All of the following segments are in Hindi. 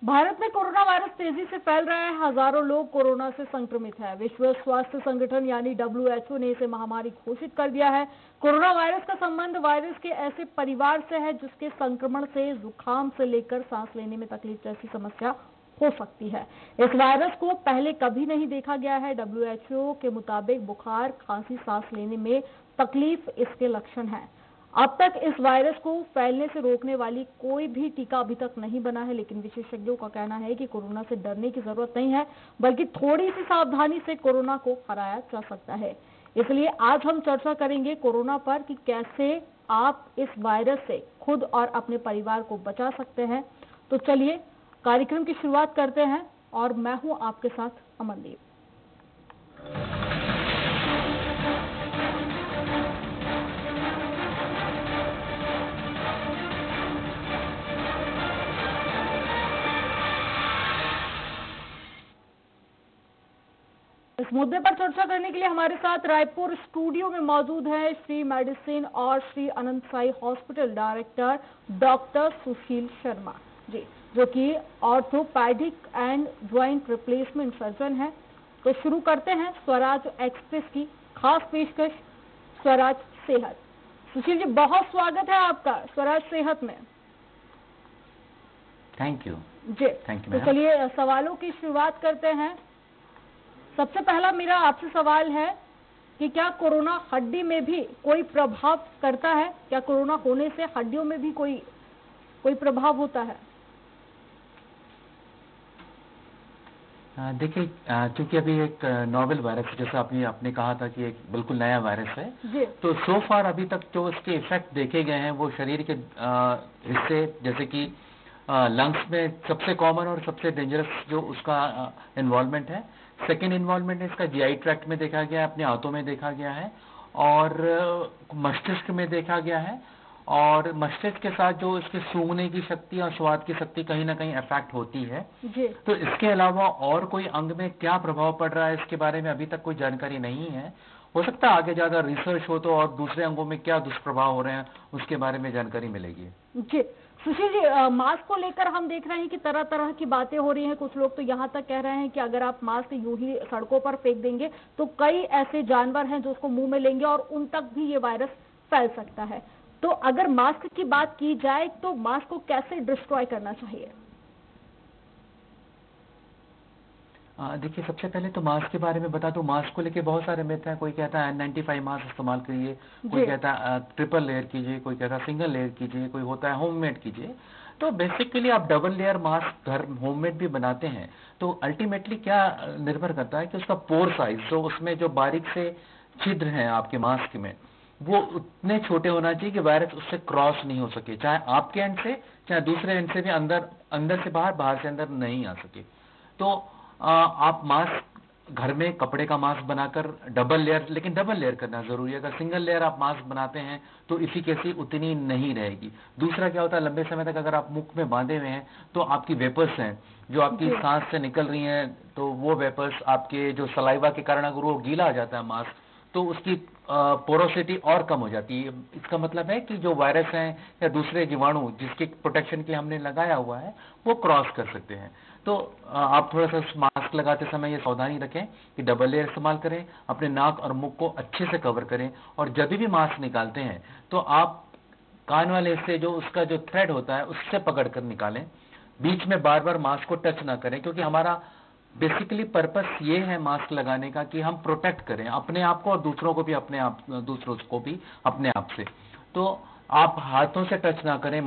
भारत में कोरोना वायरस तेजी से फैल रहा है। हजारों लोग कोरोना से संक्रमित हैं। विश्व स्वास्थ्य संगठन यानी WHO ने इसे महामारी घोषित कर दिया है। कोरोना वायरस का संबंध वायरस के ऐसे परिवार से है जिसके संक्रमण से जुकाम से लेकर सांस लेने में तकलीफ जैसी समस्या हो सकती है। इस वायरस को पहले कभी नहीं देखा गया है। WHO के मुताबिक बुखार, खांसी, सांस लेने में तकलीफ इसके लक्षण हैं। अब तक इस वायरस को फैलने से रोकने वाली कोई भी टीका अभी तक नहीं बना है, लेकिन विशेषज्ञों का कहना है कि कोरोना से डरने की जरूरत नहीं है, बल्कि थोड़ी सी सावधानी से कोरोना को हराया जा सकता है। इसलिए आज हम चर्चा करेंगे कोरोना पर कि कैसे आप इस वायरस से खुद और अपने परिवार को बचा सकते हैं। तो चलिए कार्यक्रम की शुरुआत करते हैं और मैं हूं आपके साथ अमनदीप। इस मुद्दे पर चर्चा करने के लिए हमारे साथ रायपुर स्टूडियो में मौजूद है श्री मेडिसिन और Shri Anant Sai hospital director doctor Sushil Sharma ji, जो कि orthopaedic and joint replacement surgeon है। तो शुरू करते हैं स्वराज एक्सप्रेस की खास पेशकश स्वराज सेहत। सुशील जी, बहुत स्वागत है आपका स्वराज सेहत में। थैंक यू जी, तो चलिए सवालों की शुरुआत करते हैं। सबसे पहला मेरा आपसे सवाल है कि क्या कोरोना हड्डी में भी कोई प्रभाव करता है? क्या कोरोना होने से हड्डियों में भी कोई प्रभाव होता है? देखिए, क्योंकि अभी एक नोवेल वायरस, जैसा आपने कहा था कि एक बिल्कुल नया वायरस है जी। तो सो फार अभी तक जो उसके इफेक्ट देखे गए हैं वो शरीर के हिस्से, जैसे कि लंग्स में सबसे कॉमन और सबसे डेंजरस जो उसका इन्वॉल्वमेंट है। सेकेंड इन्वॉल्वमेंट इसका जीआई ट्रैक्ट में देखा गया है, अपने हाथों में देखा गया है और मस्तिष्क में देखा गया है। और मस्तिष्क के साथ जो इसके सूंघने की शक्ति और स्वाद की शक्ति कहीं ना कहीं अफेक्ट होती है जी। तो इसके अलावा और कोई अंग में क्या प्रभाव पड़ रहा है इसके बारे में अभी तक कोई जानकारी नहीं है। हो सकता है आगे ज्यादा रिसर्च हो तो और दूसरे अंगों में क्या दुष्प्रभाव हो रहे हैं उसके बारे में जानकारी मिलेगी। जी सुशील जी, मास्क को लेकर हम देख रहे हैं कि तरह तरह की बातें हो रही हैं। कुछ लोग तो यहाँ तक कह रहे हैं कि अगर आप मास्क यूं ही सड़कों पर फेंक देंगे तो कई ऐसे जानवर हैं जो उसको मुंह में लेंगे और उन तक भी ये वायरस फैल सकता है। तो अगर मास्क की बात की जाए तो मास्क को कैसे डिस्ट्रॉय करना चाहिए? देखिए, सबसे पहले तो मास्क के बारे में बता दूं। मास्क को लेके बहुत सारे मिथ हैं। कोई कहता है N95 मास्क इस्तेमाल करिए, कोई कहता है ट्रिपल लेयर कीजिए, कोई कहता है सिंगल लेयर कीजिए, कोई होता है होममेड कीजिए। तो बेसिकली आप डबल लेयर मास्क घर होममेड भी बनाते हैं तो अल्टीमेटली क्या निर्भर करता है कि उसका पोर साइज, तो उसमें जो बारीक से छिद्र हैं आपके मास्क में वो उतने छोटे होना चाहिए कि वायरस उससे क्रॉस नहीं हो सके, चाहे आपके एंड से चाहे दूसरे एंड से भी अंदर से बाहर, बाहर से अंदर नहीं आ सके। तो आप मास्क घर में कपड़े का मास्क बनाकर डबल लेयर, लेकिन डबल लेयर करना जरूरी है। अगर सिंगल लेयर आप मास्क बनाते हैं तो इफिकेसी उतनी नहीं रहेगी। दूसरा क्या होता है, लंबे समय तक अगर आप मुख में बांधे हुए हैं तो आपकी वेपर्स हैं जो आपकी सांस से निकल रही हैं, तो वो वेपर्स आपके जो सलाइवा के कारण अगर वो गीला आ जाता है मास्क तो उसकी पोरोसिटी और कम हो जाती है। इसका मतलब है कि जो वायरस हैं या दूसरे जीवाणु जिसके प्रोटेक्शन के लिए हमने लगाया हुआ है वो क्रॉस कर सकते हैं। तो आप थोड़ा सा मास्क लगाते समय ये सावधानी रखें कि डबल लेयर इस्तेमाल करें, अपने नाक और मुख को अच्छे से कवर करें और जब भी मास्क निकालते हैं तो आप कान वाले हिस्से जो उसका जो थ्रेड होता है उससे पकड़ कर निकालें। बीच में बार बार मास्क को टच ना करें, क्योंकि हमारा बेसिकली पर्पस ये है मास्क लगाने का कि हम प्रोटेक्ट करें अपने आप को और दूसरों को भी अपने आप से। तो आप हाथों से टच ना करें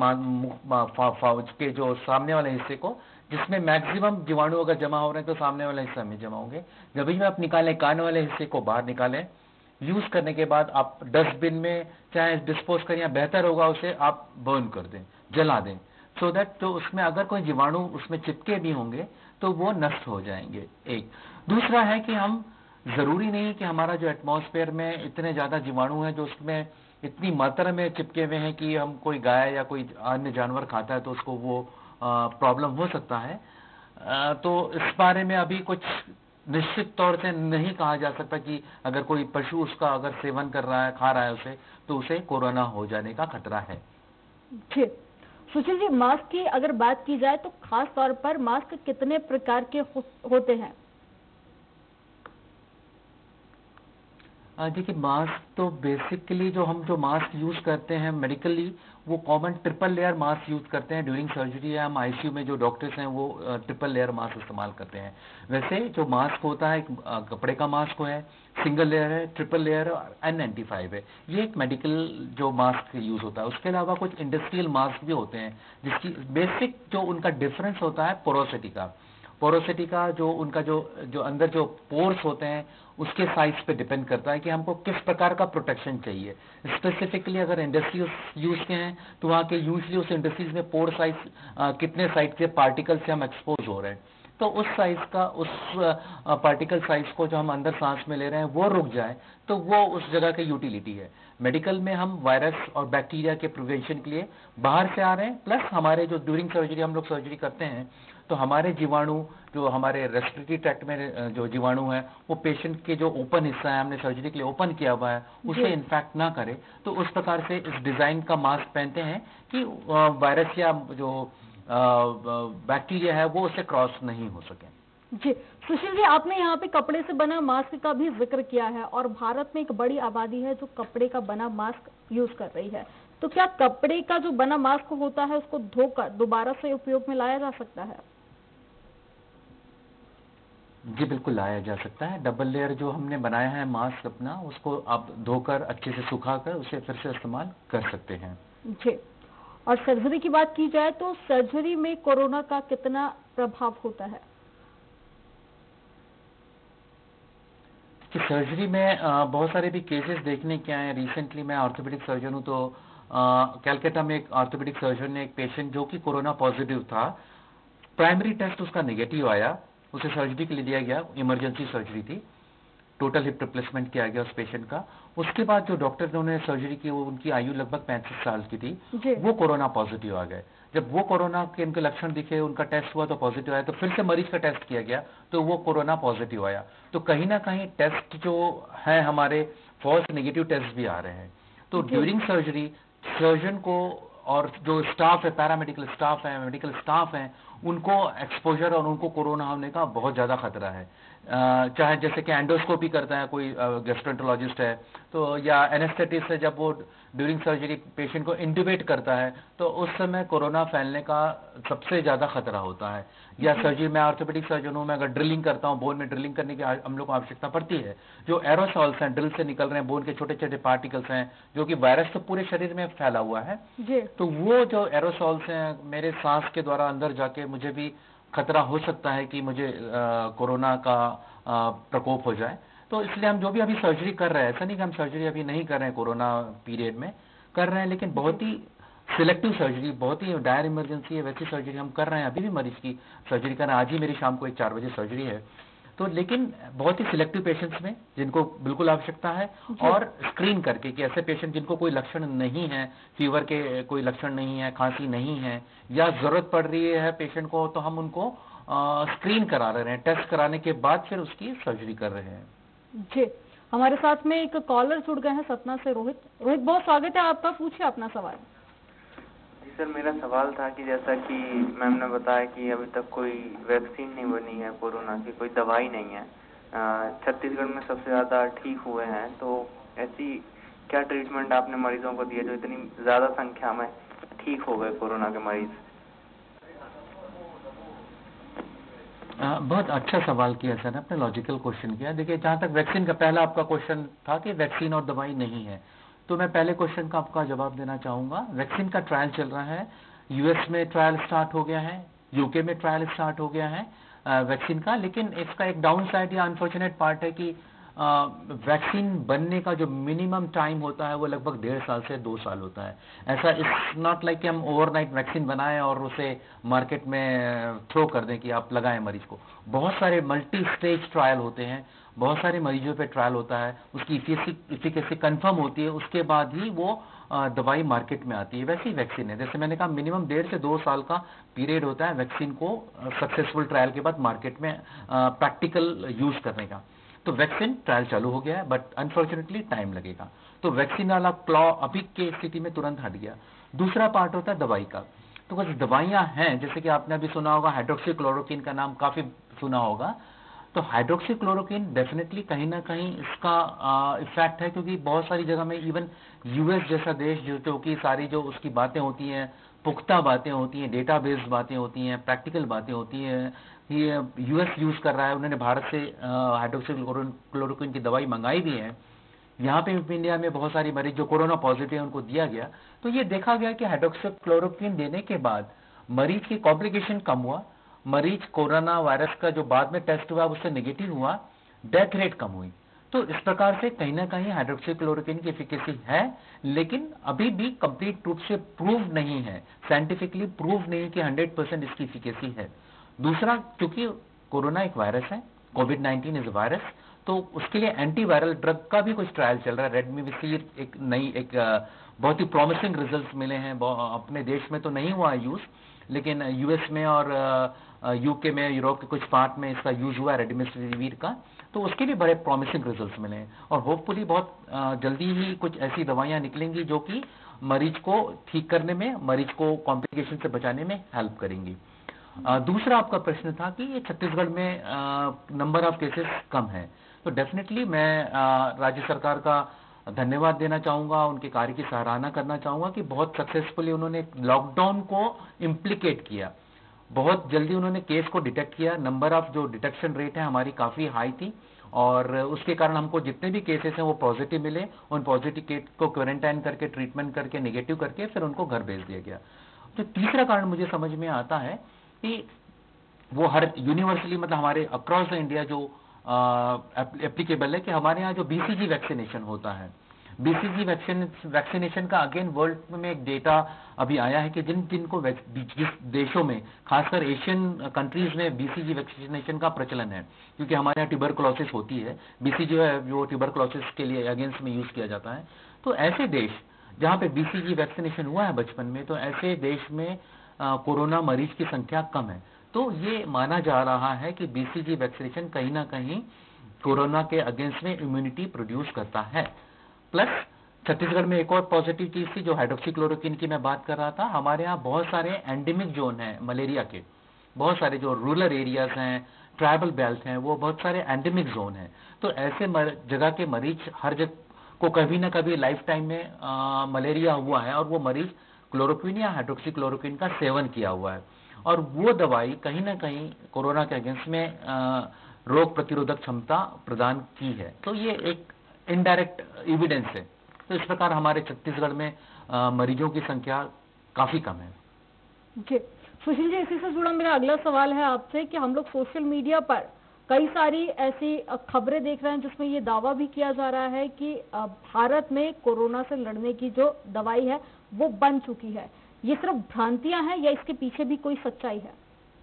के जो सामने वाले हिस्से को, जिसमें मैक्सिमम जीवाणु अगर जमा हो रहे हैं तो सामने वाले हिस्से में जमा होंगे। जब भी आप निकालें कान वाले हिस्से को बाहर निकालें। यूज करने के बाद आप डस्टबिन में चाहे डिस्पोज करें या बेहतर होगा उसे आप बर्न कर दें, जला दें, सो दैट तो उसमें अगर कोई जीवाणु उसमें चिपके भी होंगे तो वो नष्ट हो जाएंगे। एक दूसरा है कि हम जरूरी नहीं कि हमारा जो एटमॉस्फेयर में इतने ज्यादा जीवाणु हैं जो उसमें इतनी मात्रा में चिपके हुए हैं कि हम कोई गाय या कोई अन्य जानवर खाता है तो उसको वो प्रॉब्लम हो सकता है। तो इस बारे में अभी कुछ निश्चित तौर से नहीं कहा जा सकता कि अगर कोई पशु उसका अगर सेवन कर रहा है, खा रहा है उसे, तो उसे कोरोना हो जाने का खतरा है। ठीक, सुशील जी, मास्क की अगर बात की जाए तो खास तौर पर मास्क कितने प्रकार के होते हैं? देखिए, मास्क तो बेसिकली जो मास्क यूज करते हैं मेडिकली, वो common triple layer mask use करते हैं ड्यूरिंग सर्जरी या हम आईसीयू में जो डॉक्टर्स हैं वो ट्रिपल लेयर मास्क इस्तेमाल करते हैं। वैसे जो मास्क होता है एक कपड़े का मास्क है, सिंगल लेयर है, ट्रिपल लेयर और N95 है। ये एक मेडिकल जो मास्क यूज होता है। उसके अलावा कुछ इंडस्ट्रियल मास्क भी होते हैं जिसकी बेसिक जो उनका डिफरेंस होता है पोरोसिटी का जो उनका जो जो अंदर जो पोर्स होते हैं उसके साइज पे डिपेंड करता है कि हमको किस प्रकार का प्रोटेक्शन चाहिए। स्पेसिफिकली अगर इंडस्ट्री यूज के हैं तो वहाँ के यूजली उस इंडस्ट्रीज में पोर साइज कितने साइज के पार्टिकल से हम एक्सपोज हो रहे हैं, तो उस साइज का उस पार्टिकल साइज को जो हम अंदर सांस में ले रहे हैं वो रुक जाए तो वो उस जगह की यूटिलिटी है। मेडिकल में हम वायरस और बैक्टीरिया के प्रिवेंशन के लिए बाहर से आ रहे हैं, प्लस हमारे जो ड्यूरिंग सर्जरी हम लोग सर्जरी करते हैं तो हमारे जीवाणु जो हमारे रेस्पिरेटरी ट्रैक्ट में जो जीवाणु है वो पेशेंट के जो ओपन हिस्सा है हमने सर्जरी के लिए ओपन किया हुआ है उसे इन्फेक्ट ना करे, तो उस प्रकार से इस डिजाइन का मास्क पहनते हैं कि वायरस या जो बैक्टीरिया है वो उससे क्रॉस नहीं हो सके। जी सुशील जी, आपने यहाँ पे कपड़े से बना मास्क का भी जिक्र किया है और भारत में एक बड़ी आबादी है जो कपड़े का बना मास्क यूज कर रही है, तो क्या कपड़े का जो बना मास्क होता है उसको धोकर दोबारा से उपयोग में लाया जा सकता है? जी बिल्कुल लाया जा सकता है। डबल लेयर जो हमने बनाया है मास्क अपना, उसको आप धोकर अच्छे से सुखाकर उसे फिर से इस्तेमाल कर सकते हैं। जी, और सर्जरी की बात की जाए तो सर्जरी में कोरोना का कितना प्रभाव होता है? कि सर्जरी में बहुत सारे भी केसेस देखने के आए। रिसेंटली मैं ऑर्थोपेडिक सर्जन हूं, तो कैलकाटा में एक ऑर्थोपेडिक सर्जन ने एक पेशेंट जो कि कोरोना पॉजिटिव था, प्राइमरी टेस्ट उसका नेगेटिव आया, उसे सर्जरी के लिए दिया गया, इमरजेंसी सर्जरी थी, टोटल हिप रिप्लेसमेंट किया गया उस पेशेंट का। उसके बाद जो डॉक्टर ने उन्हें सर्जरी की वो उनकी आयु लगभग 35 साल की थी, वो कोरोना पॉजिटिव आ गए। जब वो कोरोना के इनके लक्षण दिखे, उनका टेस्ट हुआ तो पॉजिटिव आया, तो फिर से मरीज का टेस्ट किया गया तो वो कोरोना पॉजिटिव आया। तो कहीं ना कहीं टेस्ट जो है हमारे फॉल्स नेगेटिव टेस्ट भी आ रहे हैं। तो ड्यूरिंग सर्जरी सर्जन को और जो स्टाफ है, पैरामेडिकल स्टाफ है, मेडिकल स्टाफ है, उनको एक्सपोजर और उनको कोरोना होने का बहुत ज्यादा खतरा है। चाहे जैसे कि एंडोस्कोपी करता है कोई गैस्ट्रोएंटरोलॉजिस्ट है तो, या एनेस्थेटिस्ट है, जब वो ड्यूरिंग सर्जरी पेशेंट को इंट्यूबेट करता है तो उस समय कोरोना फैलने का सबसे ज्यादा खतरा होता है। या सर्जरी में ऑर्थोपेडिक सर्जन हूं, मैं अगर ड्रिलिंग करता हूं, बोन में ड्रिलिंग करने की हम लोग को आवश्यकता पड़ती है, जो एरोसॉल्स हैं ड्रिल से निकल रहे हैं, बोन के छोटे छोटे पार्टिकल्स हैं जो कि वायरस तो पूरे शरीर में फैला हुआ है, तो वो जो एरोसॉल्स हैं मेरे सांस के द्वारा अंदर जाके मुझे भी खतरा हो सकता है कि मुझे कोरोना का प्रकोप हो जाए। तो इसलिए हम जो भी अभी सर्जरी कर रहे हैं, ऐसा नहीं कि हम सर्जरी अभी नहीं कर रहे हैं, कोरोना पीरियड में कर रहे हैं, लेकिन बहुत ही सिलेक्टिव सर्जरी, बहुत ही डायर इमरजेंसी है वैसी सर्जरी हम कर रहे हैं। अभी भी मरीज की सर्जरी कर रहे हैं, आज ही मेरी शाम को 4 बजे सर्जरी है। तो लेकिन बहुत ही सिलेक्टिव पेशेंट्स में जिनको बिल्कुल आवश्यकता है, और स्क्रीन करके कि ऐसे पेशेंट जिनको कोई लक्षण नहीं है, फीवर के कोई लक्षण नहीं है, खांसी नहीं है, या जरूरत पड़ रही है पेशेंट को, तो हम उनको स्क्रीन करा रहे हैं, टेस्ट कराने के बाद फिर उसकी सर्जरी कर रहे हैं। जी, हमारे साथ में एक कॉलर जुड़ गए हैं सतना से, रोहित। रोहित, बहुत स्वागत है आपका, पूछिए अपना सवाल। जी सर, मेरा सवाल था कि जैसा कि मैम ने बताया कि अभी तक कोई वैक्सीन नहीं बनी है कोरोना की, कोई दवाई नहीं है, छत्तीसगढ़ में सबसे ज़्यादा ठीक हुए हैं, तो ऐसी क्या ट्रीटमेंट आपने मरीजों को दिया जो इतनी ज़्यादा संख्या में ठीक हो गए कोरोना के मरीज? बहुत अच्छा सवाल किया सर, आपने लॉजिकल क्वेश्चन किया। देखिए, जहां तक वैक्सीन का पहला आपका क्वेश्चन था कि वैक्सीन और दवाई नहीं है, तो मैं पहले क्वेश्चन का आपका जवाब देना चाहूंगा। वैक्सीन का ट्रायल चल रहा है, यूएस में ट्रायल स्टार्ट हो गया है, यूके में ट्रायल स्टार्ट हो गया है वैक्सीन का, लेकिन इसका एक डाउन साइड या अनफॉर्चुनेट पार्ट है कि वैक्सीन बनने का जो मिनिमम टाइम होता है वो लगभग 1.5 साल से 2 साल होता है। ऐसा इट्स नॉट लाइक कि हम ओवरनाइट वैक्सीन बनाएं और उसे मार्केट में थ्रो कर दें कि आप लगाएं मरीज को। बहुत सारे मल्टी स्टेज ट्रायल होते हैं, बहुत सारे मरीजों पे ट्रायल होता है, उसकी इफिकेसी कंफर्म होती है, उसके बाद ही वो दवाई मार्केट में आती है। वैसी वैक्सीन है, जैसे मैंने कहा, मिनिमम 1.5 से 2 साल का पीरियड होता है वैक्सीन को सक्सेसफुल ट्रायल के बाद मार्केट में प्रैक्टिकल यूज करने का। तो वैक्सीन ट्रायल चालू हो गया है, बट अनफॉर्चुनेटली टाइम लगेगा। तो वैक्सीन वाला क्लॉ अभी के स्थिति में तुरंत हट गया। दूसरा पार्ट होता है दवाई का। तो कुछ दवाइयां हैं, जैसे कि आपने अभी सुना होगा हाइड्रोक्सीक्लोरोक्विन का नाम काफी सुना होगा। तो हाइड्रोक्सीक्लोरोक्विन डेफिनेटली कहीं ना कहीं इसका इफेक्ट है, क्योंकि बहुत सारी जगह में इवन यूएस जैसा देश जो कि सारी जो उसकी बातें होती हैं, पुख्ता बातें होती हैं, डेटाबेस बातें होती हैं, प्रैक्टिकल बातें होती हैं, ये यूएस यूज कर रहा है। उन्होंने भारत से हाइड्रोक्सीक्लोरोक्विन की दवाई मंगाई भी है। यहाँ पे इंडिया में बहुत सारी मरीज जो कोरोना पॉजिटिव है उनको दिया गया, तो ये देखा गया कि हाइड्रोक्सीक्लोरोक्विन देने के बाद मरीज की कॉम्प्लिकेशन कम हुआ, मरीज कोरोना वायरस का जो बाद में टेस्ट हुआ उससे नेगेटिव हुआ, डेथ रेट कम हुई। तो इस प्रकार से कहीं ना कहीं हाइड्रोक्सीक्लोरोक्विन की एफिकेसी है, लेकिन अभी भी कंप्लीट रूप से प्रूव नहीं है, साइंटिफिकली प्रूव नहीं कि 100% इसकी एफिकेसी है। दूसरा, क्योंकि कोरोना एक वायरस है, कोविड-19 इज वायरस, तो उसके लिए एंटीवायरल ड्रग का भी कुछ ट्रायल चल रहा है। रेमडेसिविर एक बहुत ही प्रॉमिसिंग रिजल्ट्स मिले हैं। अपने देश में तो नहीं हुआ है यूज, लेकिन यूएस में और यूके में, यूरोप के कुछ पार्ट में इसका यूज हुआ है रेमडेसिविर का, तो उसके भी बड़े प्रॉमिसिंग रिजल्ट्स मिले हैं। और होपफुली बहुत जल्दी ही कुछ ऐसी दवाइयां निकलेंगी जो कि मरीज को ठीक करने में, मरीज को कॉम्प्लिकेशन से बचाने में हेल्प करेंगी। दूसरा आपका प्रश्न था कि ये छत्तीसगढ़ में नंबर ऑफ केसेस कम है, तो डेफिनेटली मैं राज्य सरकार का धन्यवाद देना चाहूंगा, उनके कार्य की सराहना करना चाहूंगा कि बहुत सक्सेसफुली उन्होंने लॉकडाउन को इम्प्लीकेट किया। बहुत जल्दी उन्होंने केस को डिटेक्ट किया। नंबर ऑफ जो डिटेक्शन रेट है हमारी काफी हाई थी, और उसके कारण हमको जितने भी केसेस हैं वो पॉजिटिव मिले। उन पॉजिटिव केस को क्वारंटाइन करके, ट्रीटमेंट करके, नेगेटिव करके फिर उनको घर भेज दिया गया। तो तीसरा कारण मुझे समझ में आता है कि वो हर यूनिवर्सली, मतलब हमारे अक्रॉस द इंडिया जो एप्लीकेबल है, कि हमारे यहाँ जो बीसीजी वैक्सीनेशन होता है, बीसीजी वैक्सीनेशन का अगेन वर्ल्ड में एक डेटा अभी आया है कि जिनको जिस देशों में, खासकर एशियन कंट्रीज में बीसीजी वैक्सीनेशन का प्रचलन है, क्योंकि हमारे यहाँ ट्यूबरकुलोसिस होती है, बीसीजी जो ट्यूबरकुलोसिस के लिए अगेंस्ट में यूज किया जाता है। तो ऐसे देश जहां पे बीसीजी वैक्सीनेशन हुआ है बचपन में, तो ऐसे देश में कोरोना मरीज की संख्या कम है। तो ये माना जा रहा है कि बीसीजी वैक्सीनेशन कहीं ना कहीं कोरोना के अगेंस्ट में इम्यूनिटी प्रोड्यूस करता है। प्लस छत्तीसगढ़ में एक और पॉजिटिव चीज थी, जो हाइड्रोक्सीक्लोरोक्विन की मैं बात कर रहा था। हमारे यहाँ बहुत सारे एंडेमिक जोन है मलेरिया के, बहुत सारे जो रूरल एरियाज हैं, ट्राइबल बेल्ट हैं, वो बहुत सारे एंडेमिक जोन हैं। तो ऐसे जगह के मरीज, हर जगह को कभी ना कभी लाइफ टाइम में मलेरिया हुआ है, और वो मरीज क्लोरोक्विन या हाइड्रोक्सीक्लोरोक्विन का सेवन किया हुआ है, और वो दवाई कहीं ना कहीं कोरोना के अगेंस्ट में रोग प्रतिरोधक क्षमता प्रदान की है। तो ये एक इनडायरेक्ट एविडेंस है। तो इस प्रकार हमारे छत्तीसगढ़ में मरीजों की संख्या काफी कम है। जी सुशील जी, इसी से जुड़ा मेरा अगला सवाल है आपसे कि हम लोग सोशल मीडिया पर कई सारी ऐसी खबरें देख रहे हैं जिसमें ये दावा भी किया जा रहा है कि भारत में कोरोना से लड़ने की जो दवाई है वो बन चुकी है। ये सिर्फ भ्रांतियां हैं या इसके पीछे भी कोई सच्चाई है?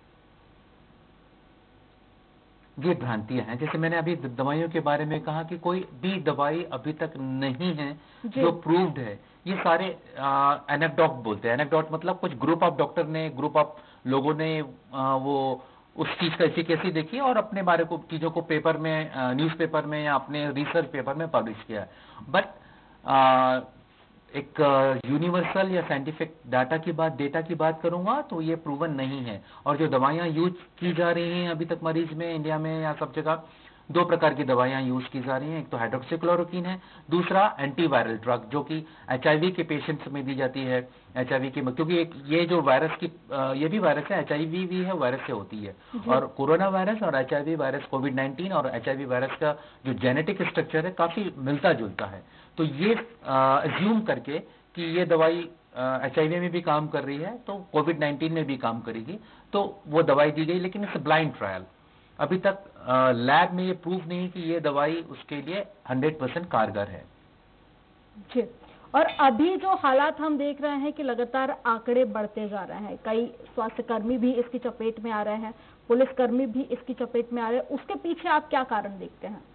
ये भ्रांतियां हैं। जैसे मैंने अभी दवाइयों के बारे में कहा कि कोई भी दवाई अभी तक नहीं है जो प्रूव्ड है। ये सारे एनेक्डोट बोलते हैं। एनेक्डोट मतलब कुछ ग्रुप ऑफ डॉक्टर ने, ग्रुप ऑफ लोगों ने वो उस चीज का एफिकेसी देखी और अपने बारे को, चीजों को पेपर में, न्यूज़पेपर में या अपने रिसर्च पेपर में पब्लिश किया। बट एक यूनिवर्सल या साइंटिफिक डेटा की बात करूंगा तो ये प्रूवन नहीं है। और जो दवाइयां यूज की जा रही हैं अभी तक मरीज में, इंडिया में या सब जगह, दो प्रकार की दवाइयां यूज की जा रही हैं। एक तो हाइड्रोक्सीक्लोरोक्विन है, दूसरा एंटीवायरल ड्रग जो कि एचआईवी के पेशेंट्स में दी जाती है। एचआईवी की, क्योंकि ये जो वायरस की, ये भी वायरस है, एचआईवी भी है, वायरस से होती है। और कोरोना वायरस और एचआईवी वायरस, कोविड-19 और एचआईवी वायरस का जो जेनेटिक स्ट्रक्चर है काफी मिलता जुलता है। तो ये अज्यूम करके कि ये दवाई एचआईवी में भी काम कर रही है तो कोविड-19 में भी काम करेगी, तो वो दवाई दी गई। लेकिन इट्स ब्लाइंड ट्रायल, अभी तक लैब में ये प्रूव नहीं कि ये दवाई उसके लिए 100% कारगर है। जी, और अभी जो हालात हम देख रहे हैं कि लगातार आंकड़े बढ़ते जा रहे हैं, कई स्वास्थ्यकर्मी भी इसकी चपेट में आ रहे हैं, पुलिसकर्मी भी इसकी चपेट में आ रहे हैं, उसके पीछे आप क्या कारण देखते हैं?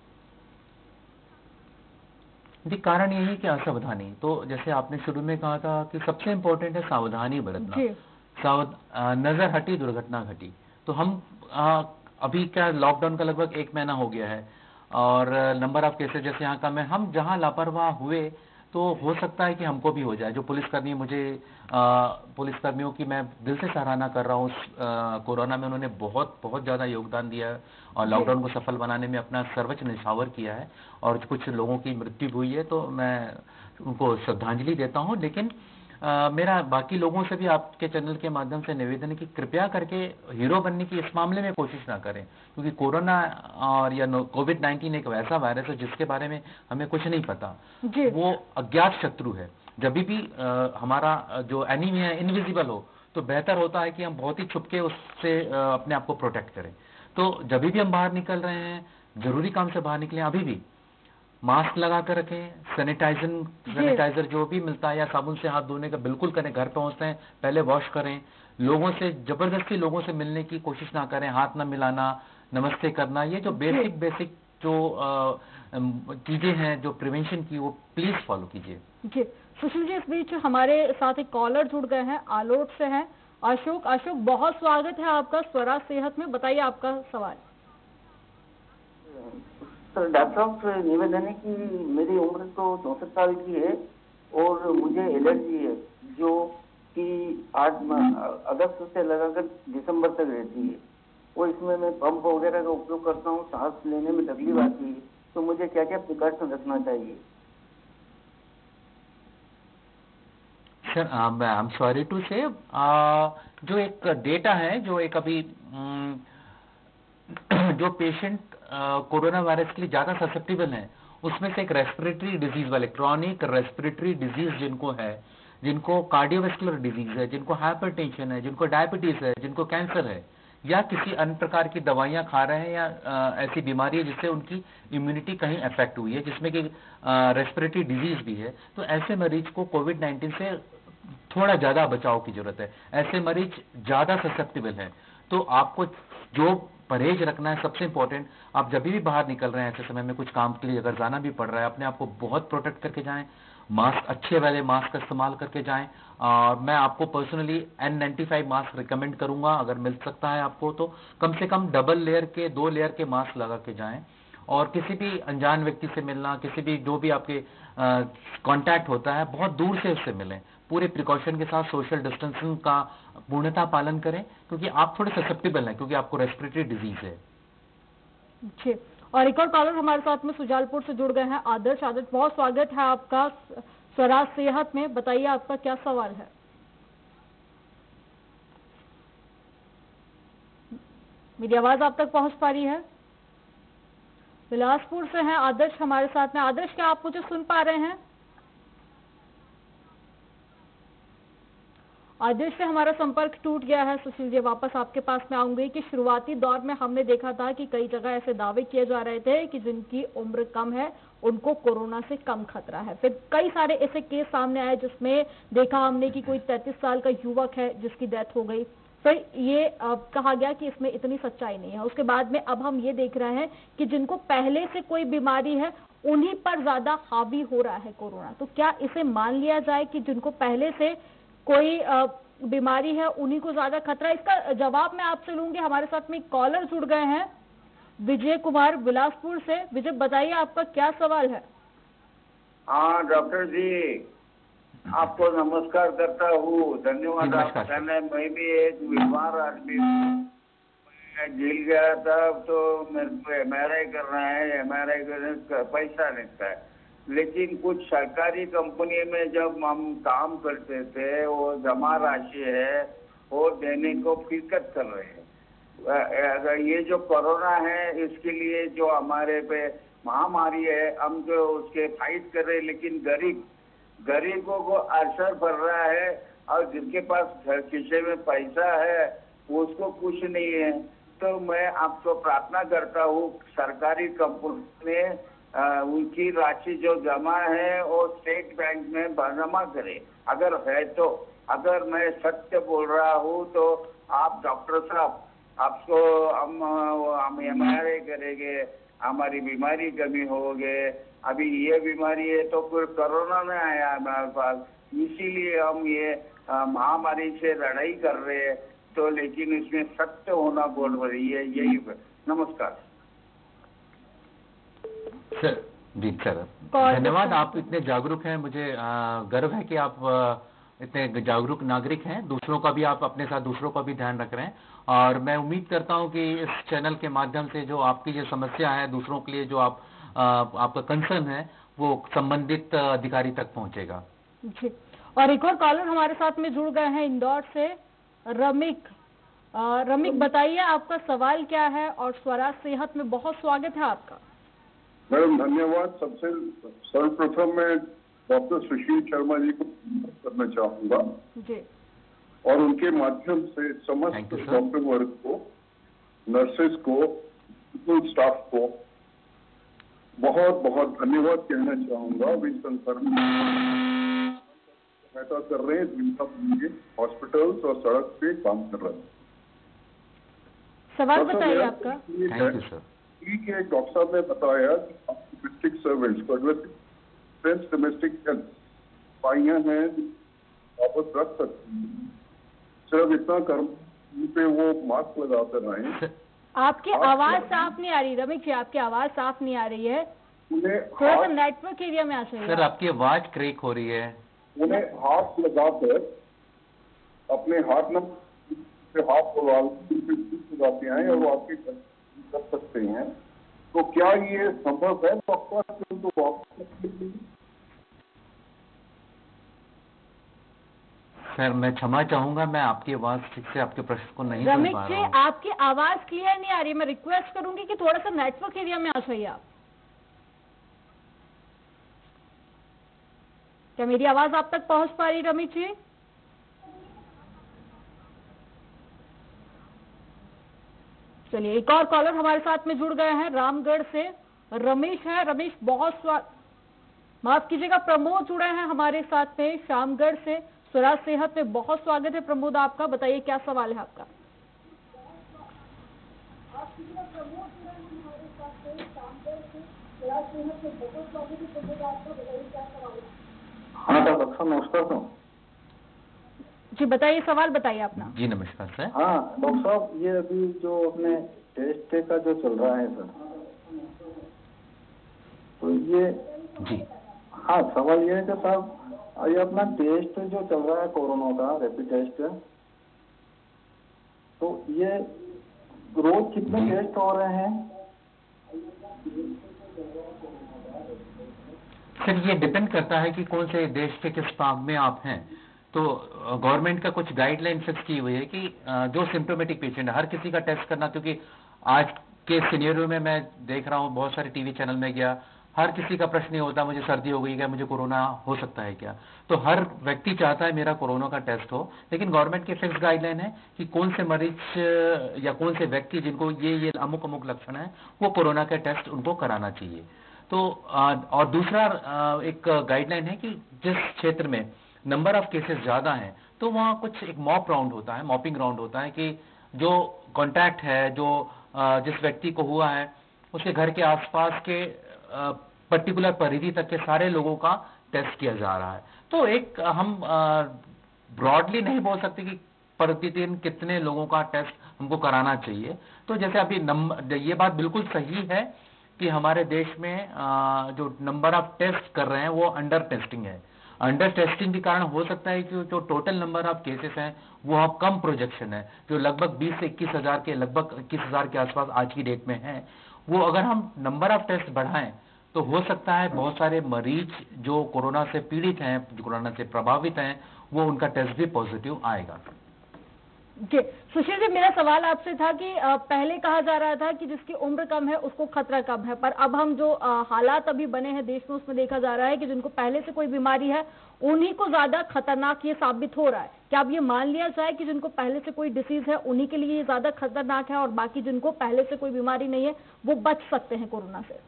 जी, कारण यही कि असावधानी। तो जैसे आपने शुरू में कहा था कि सबसे इंपॉर्टेंट है सावधानी बरतना। नजर हटी दुर्घटना घटी। तो हम अभी क्या, लॉकडाउन का लगभग 1 महीना हो गया है और नंबर ऑफ केसेस जैसे यहाँ कम है। हम जहां लापरवाह हुए तो हो सकता है कि हमको भी हो जाए। जो पुलिसकर्मी मुझे पुलिसकर्मियों की मैं दिल से सराहना कर रहा हूँ, कोरोना में उन्होंने बहुत बहुत ज़्यादा योगदान दिया है और लॉकडाउन को सफल बनाने में अपना सर्वोच्च न्यौछावर किया है, और कुछ लोगों की मृत्यु हुई है, तो मैं उनको श्रद्धांजलि देता हूँ। लेकिन मेरा बाकी लोगों से भी आपके चैनल के माध्यम से निवेदन है कि कृपया करके हीरो बनने की इस मामले में कोशिश ना करें, क्योंकि कोरोना और या कोविड-19 एक वैसा वायरस है जिसके बारे में हमें कुछ नहीं पता। वो अज्ञात शत्रु है। जब भी हमारा जो एनिमी है इनविजिबल हो, तो बेहतर होता है कि हम बहुत ही छुपके उससे अपने आप को प्रोटेक्ट करें। तो जब भी हम बाहर निकल रहे हैं, जरूरी काम से बाहर निकले, अभी भी मास्क लगा कर रखें, सैनिटाइजर जो भी मिलता है या साबुन से हाथ धोने का बिल्कुल करें। घर पहुंचते हैं पहले वॉश करें। लोगों से जबरदस्ती लोगों से मिलने की कोशिश ना करें, हाथ ना मिलाना, नमस्ते करना, ये जो बेसिक जो चीजें हैं जो प्रिवेंशन की, वो प्लीज फॉलो कीजिए। जी सुशील जी, इस बीच हमारे साथ एक कॉलर जुड़ गए हैं, आलोट से हैं अशोक। अशोक, बहुत स्वागत है आपका स्वराज सेहत में, बताइए आपका सवाल। सर, डॉक्टर साहब से निवेदन है कि मेरी उम्र तो 64 साल की है और मुझे एलर्जी है जो कि 8 अगस्त से लगाकर दिसंबर तक रहती है, और इसमें मैं पंप वगैरह का उपयोग करता हूँ, सांस लेने में तकलीफ आती है, तो मुझे क्या क्या प्रिकॉशन रखना चाहिए? Sir, I am sorry to say, जो एक डेटा है, जो एक अभी जो पेशेंट कोरोना वायरस के लिए ज्यादा ससेप्टेबल है, उसमें से एक रेस्पिरेटरी डिजीज वाले, क्रॉनिक रेस्पिरेटरी डिजीज जिनको है, जिनको कार्डियोवैस्कुलर डिजीज है, जिनको हाइपरटेंशन है, जिनको डायबिटीज है, जिनको कैंसर है, या किसी अन्य प्रकार की दवाइयां खा रहे हैं, या ऐसी बीमारी है जिससे उनकी इम्यूनिटी कहीं अफेक्ट हुई है, जिसमें कि रेस्पिरेटरी डिजीज भी है, तो ऐसे मरीज को कोविड-19 से थोड़ा ज्यादा बचाव की जरूरत है। ऐसे मरीज ज्यादा ससेप्टेबल हैं। तो आपको जो परहेज रखना है, सबसे इंपॉर्टेंट, आप जब भी बाहर निकल रहे हैं ऐसे समय में, कुछ काम के लिए अगर जाना भी पड़ रहा है, अपने आप को बहुत प्रोटेक्ट करके जाएं, मास्क, अच्छे वाले मास्क का इस्तेमाल करके जाएं। और मैं आपको पर्सनली N95 मास्क रिकमेंड करूंगा, अगर मिल सकता है आपको तो कम से कम डबल लेयर के, 2 लेयर के मास्क लगा के जाएं। और किसी भी अनजान व्यक्ति से मिलना, किसी भी जो भी आपके कांटेक्ट होता है, बहुत दूर से उससे मिलें, पूरे प्रिकॉशन के साथ सोशल डिस्टेंसिंग का पूर्णतः पालन करें, क्योंकि आप थोड़े ससेप्टेबल हैं, क्योंकि आपको रेस्पिरेटरी डिजीज है। जी, और एक और कॉलर हमारे साथ में सुजालपुर से जुड़ गए हैं, आदर्श। आदर्श, बहुत स्वागत है आपका स्वराज सेहत में, बताइए आपका क्या सवाल है। मेरी आवाज आप तक पहुंच पा रही है? बिलासपुर से हैं आदर्श हमारे साथ में। आदर्श, क्या आप मुझे सुन पा रहे हैं? आदर्श से हमारा संपर्क टूट गया है। सुशील जी, वापस आपके पास में आऊंगी कि शुरुआती दौर में हमने देखा था कि कई जगह ऐसे दावे किए जा रहे थे कि जिनकी उम्र कम है उनको कोरोना से कम खतरा है। फिर कई सारे ऐसे केस सामने आए जिसमें देखा हमने कि कोई 33 साल का युवक है जिसकी डेथ हो गई। फिर ये कहा गया कि इसमें इतनी सच्चाई नहीं है। उसके बाद में अब हम ये देख रहे हैं कि जिनको पहले से कोई बीमारी है उन्हीं पर ज्यादा हावी हो रहा है कोरोना। तो क्या इसे मान लिया जाए कि जिनको पहले से कोई बीमारी है उन्हीं को ज्यादा खतरा? इसका जवाब मैं आपसे लूंगी। हमारे साथ में कॉलर जुड़ गए हैं, विजय कुमार बिलासपुर से। विजय, बताइए आपका क्या सवाल है। हाँ डॉक्टर जी, आपको नमस्कार करता हूँ, धन्यवाद। आपका मैं भी एक बीमार आदमी जेल गया था, तो मेरे को MRI करना है, MRI करने का पैसा लगता है, लेकिन कुछ सरकारी कंपनी में जब हम काम करते थे, वो जमा राशि है वो देने को फिरकत कर रहे हैं। ये जो कोरोना है इसके लिए जो हमारे पे महामारी है, हम जो उसके फाइट कर रहे हैं, लेकिन गरीबों को असर पड़ रहा है, और जिनके पास खीसे में पैसा है उसको कुछ नहीं है। तो मैं आपको प्रार्थना करता हूँ, सरकारी कंपनी में उनकी राशि जो जमा है वो स्टेट बैंक में जमा करें, अगर है तो। अगर मैं सत्य बोल रहा हूँ तो आप डॉक्टर साहब, आपको हम MRI करेंगे, हमारी बीमारी कमी होगे। अभी ये बीमारी है तो फिर कोरोना में आया हमारे पास, इसीलिए हम ये महामारी से लड़ाई कर रहे हैं। तो लेकिन इसमें सत्य होना बोल रही है, यही। नमस्कार सर, जी सर, कॉल धन्यवाद। करते आप इतने जागरूक हैं, मुझे गर्व है कि आप इतने जागरूक नागरिक हैं। दूसरों का भी आप अपने साथ दूसरों का भी ध्यान रख रहे हैं, और मैं उम्मीद करता हूं कि इस चैनल के माध्यम से जो आपकी ये समस्या है, दूसरों के लिए जो आपका कंसर्न है, वो संबंधित अधिकारी तक पहुंचेगा। जी। और एक और कॉलर हमारे साथ में जुड़ गए हैं इंदौर से, रमिक। रमिक, बताइए आपका सवाल क्या है, और स्वराज सेहत में बहुत स्वागत है आपका। मैडम धन्यवाद। सबसे सर्वप्रथम मैं डॉक्टर सुशील शर्मा जी को करना चाहूंगा जी। और उनके माध्यम से समस्त डॉक्टर वर्ग को, नर्सेस को, स्टाफ को बहुत बहुत धन्यवाद कहना चाहूंगा। वे संसार में सहायता कर रहे हैं, जिनका हॉस्पिटल्स और सड़क पे काम कर रहे हैं। सवाल बताइए आपका। Thank you sir. ठीक है, डॉक्टर साहब ने बताया कि डिस्ट्रिक्ट सर्वेंट्स को डोमेस्टिक हेल्थ पाइयां हैं वापस रख सकते हैं, सिर्फ इतना कर पे वो मास्क लगाते रहें। आपकी आवाज साफ नहीं आ रही रमिक जी, आपकी आवाज साफ नहीं आ रही है, थोड़ा सा नेटवर्क एरिया में आ जाइए। सर आपकी आवाज क्रेक हो रही है। उन्हें हाथ लगाकर अपने हाथ में हाथ लगाते हैं और आपकी कर सकते हैं, तो क्या ये संभव है डॉक्टर? तो वापस सर मैं क्षमा चाहूंगा, मैं आपकी आवाज ठीक से आपके प्रश्न को नहीं सुन रमिक पा जी, रहा हूं। आपकी आवाज क्लियर नहीं आ रही है। मैं रिक्वेस्ट करूंगी कि थोड़ा सा नेटवर्क एरिया में आ जाइए आप। क्या मेरी आवाज आप तक पहुंच पा रही रमिक जी? चलिए, एक और कॉलर हमारे साथ में जुड़ गए हैं रामगढ़ से, रमेश है। रमेश, बहुत माफ कीजिएगा, प्रमोद जुड़े हैं हमारे साथ में शामगढ़ से। स्वराज सेहत में बहुत स्वागत है प्रमोद आपका, बताइए क्या सवाल है आपका। हाँ डॉक्टर साहब नमस्कार सर। जी बताइए, सवाल बताइए अपना। जी नमस्कार सर। हाँ डॉक्टर साहब, ये अभी जो अपने टेस्ट का जो चल रहा है सर, तो ये जी हाँ सवाल ये है कि साहब ये अपना टेस्ट जो चल रहा है कोरोना का रैपिड टेस्ट, तो ये रोज कितने टेस्ट हो रहे हैं? सर ये डिपेंड करता है कि कौन से देश के किस भाग में आप हैं। तो गवर्नमेंट का कुछ गाइडलाइन फिक्स की हुई है कि जो सिम्टोमेटिक पेशेंट है हर किसी का टेस्ट करना, क्योंकि आज के सिनेरियो में मैं देख रहा हूँ, बहुत सारे टीवी चैनल में गया, हर किसी का प्रश्न ये होता है मुझे सर्दी हो गई क्या, मुझे कोरोना हो सकता है क्या। तो हर व्यक्ति चाहता है मेरा कोरोना का टेस्ट हो, लेकिन गवर्नमेंट की फिक्स गाइडलाइन है कि कौन से मरीज या कौन से व्यक्ति जिनको ये अमुक अमुक लक्षण है, वो कोरोना का टेस्ट उनको कराना चाहिए। तो और दूसरा एक गाइडलाइन है कि जिस क्षेत्र में नंबर ऑफ केसेस ज्यादा हैं, तो वहाँ कुछ एक मॉप राउंड होता है, मॉपिंग राउंड होता है कि जो कॉन्टैक्ट है, जो जिस व्यक्ति को हुआ है उसके घर के आसपास के पर्टिकुलर परिधि तक के सारे लोगों का टेस्ट किया जा रहा है। तो एक हम ब्रॉडली नहीं बोल सकते कि प्रतिदिन कितने लोगों का टेस्ट हमको कराना चाहिए। तो जैसे अभी ये बात बिल्कुल सही है कि हमारे देश में जो नंबर ऑफ टेस्ट कर रहे हैं वो अंडर टेस्टिंग है। अंडर टेस्टिंग के कारण हो सकता है कि जो टोटल नंबर ऑफ केसेस हैं वो अब कम प्रोजेक्शन है, जो लगभग 20 से 21 हजार के, लगभग 21 हजार के आसपास आज की डेट में है। वो अगर हम नंबर ऑफ टेस्ट बढ़ाएं तो हो सकता है बहुत सारे मरीज जो कोरोना से पीड़ित हैं, जो कोरोना से प्रभावित हैं, वो उनका टेस्ट भी पॉजिटिव आएगा। जी सुशील जी, मेरा सवाल आपसे था कि पहले कहा जा रहा था कि जिसकी उम्र कम है उसको खतरा कम है, पर अब हम जो हालात अभी बने हैं देश में उसमें देखा जा रहा है कि जिनको पहले से कोई बीमारी है उन्हीं को ज्यादा खतरनाक ये साबित हो रहा है। क्या अब ये मान लिया जाए कि जिनको पहले से कोई डिसीज है उन्हीं के लिए ये ज्यादा खतरनाक है और बाकी जिनको पहले से कोई बीमारी नहीं है वो बच सकते हैं कोरोना से?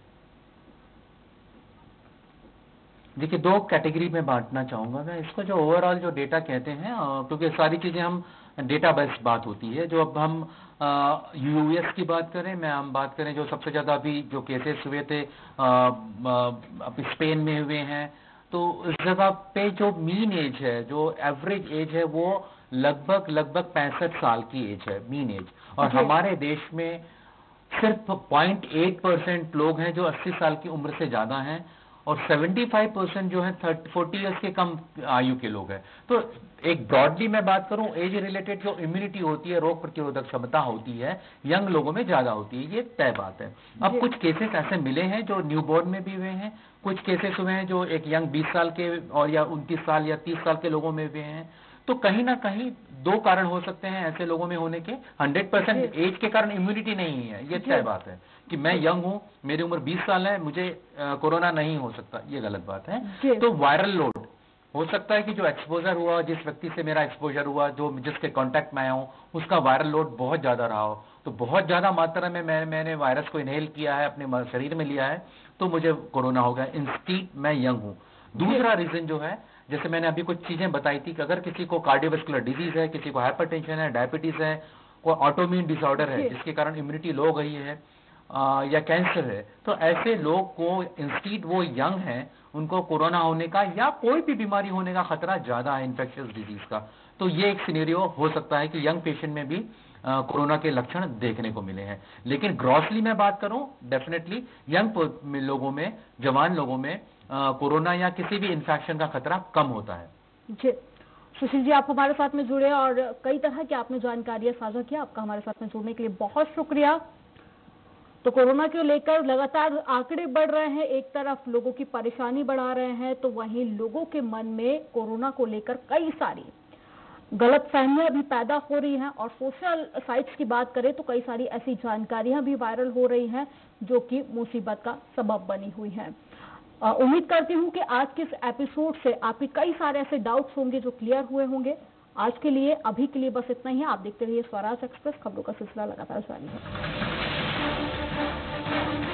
देखिए, दो कैटेगरी में बांटना चाहूंगा मैं इसको। जो ओवरऑल जो डेटा कहते हैं, क्योंकि सारी चीजें हम डेटा बेस्ड बात होती है। जो अब हम यूएस की बात करें, हम बात करें जो सबसे ज्यादा अभी जो केसेस हुए थे अभी स्पेन में हुए हैं, तो इस जगह पे जो मीन एज है, जो एवरेज एज है, वो लगभग 65 साल की एज है मीन एज। और हमारे देश में सिर्फ 0.8% लोग हैं जो 80 साल की उम्र से ज्यादा हैं और 75% जो है 40 ईयर्स के कम आयु के लोग हैं। तो एक ब्रॉडली मैं बात करूं, एज रिलेटेड जो इम्यूनिटी होती है, रोग प्रतिरोधक क्षमता होती है, यंग लोगों में ज्यादा होती है, ये तय बात है। अब कुछ केसेस ऐसे मिले हैं जो न्यूबॉर्न में भी हुए हैं, कुछ केसेस हुए हैं जो एक यंग 20 साल के और या 29 साल या 30 साल के लोगों में हुए हैं। तो कहीं ना कहीं दो कारण हो सकते हैं ऐसे लोगों में होने के। 100% एज के कारण इम्यूनिटी नहीं है, ये तय बात है कि मैं यंग हूं, मेरी उम्र 20 साल है, मुझे कोरोना नहीं हो सकता, ये गलत बात है। तो वायरल लोड हो सकता है कि जो एक्सपोजर हुआ, जिस व्यक्ति से मेरा एक्सपोजर हुआ, जो जिसके कांटेक्ट में आया हूं, उसका वायरल लोड बहुत ज्यादा रहा हो। तो बहुत ज्यादा मात्रा में मैंने वायरस को इनहेल किया है, अपने शरीर में लिया है, तो मुझे कोरोना हो गया। इंस्टीड मैं यंग हूं। दूसरा रीजन जो है, जैसे मैंने अभी कुछ चीजें बताई थी कि अगर किसी को कार्डियोवास्कुलर डिजीज है, किसी को हाइपरटेंशन है, डायबिटीज है, कोई ऑटोइम्यून डिसऑर्डर है जिसके कारण इम्यूनिटी लो गई है, या कैंसर है, तो ऐसे लोग को इंस्टीड वो यंग हैं, उनको कोरोना होने का या कोई भी बीमारी होने का खतरा ज्यादा है इन्फेक्शियस डिजीज का। तो ये एक सिनेरियो हो सकता है कि यंग पेशेंट में भी कोरोना के लक्षण देखने को मिले हैं। लेकिन ग्रॉसली मैं बात करूं, डेफिनेटली यंग लोगों में, जवान लोगों में कोरोना या किसी भी इन्फेक्शन का खतरा कम होता है। जी सुशील जी, आप हमारे साथ में जुड़े और कई तरह की आपने जानकारियां साझा किया, आपका हमारे साथ में जुड़ने के लिए बहुत शुक्रिया। तो कोरोना को लेकर लगातार आंकड़े बढ़ रहे हैं, एक तरफ लोगों की परेशानी बढ़ा रहे हैं, तो वहीं लोगों के मन में कोरोना को लेकर कई सारी गलतफहमियां भी पैदा हो रही हैं और सोशल साइट्स की बात करें तो कई सारी ऐसी जानकारियां भी वायरल हो रही हैं जो कि मुसीबत का सबब बनी हुई हैं। उम्मीद करती हूं कि आज के इस एपिसोड से आपके कई सारे ऐसे डाउट्स होंगे जो क्लियर हुए होंगे। आज के लिए, अभी के लिए बस इतना ही है। आप देखते रहिए स्वराज एक्सप्रेस, खबरों का सिलसिला लगातार जारी है।